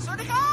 สวัสดีครับ